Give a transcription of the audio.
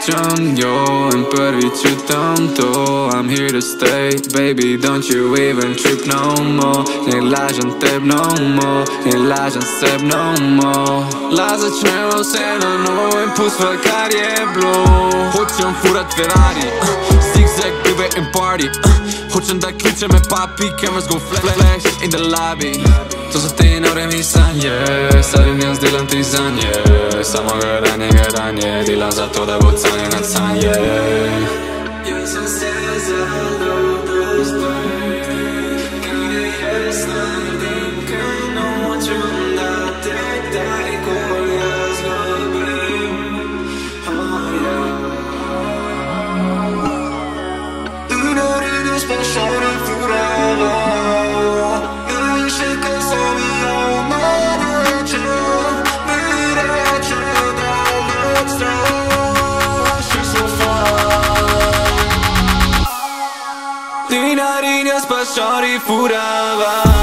qënë jo në përvi që të I'm here to stay, baby, don't you even trip no more. Një lajën tep no more, një lajën sep no more. Laza që me ose në nojnë, pus për karje blu. Hoqën furat Ferrari, zigzag dybe in party. Hoqën da kyqe me papi, cameras go flash in the lobby. To se ti në remi sanje, sa rinjën s'dilën t'i zanje. Sa më gëranje, dilan za to da bocanje nga canje. Jesë se zëllë plus bëj, kërë jesë në dim këno që nda tek taj kur jesë në bëjmë. Du në rrëdës për shore furava, në shika sa mi au më që mire që da lëtë stra. Ti në rinjës për shori furava.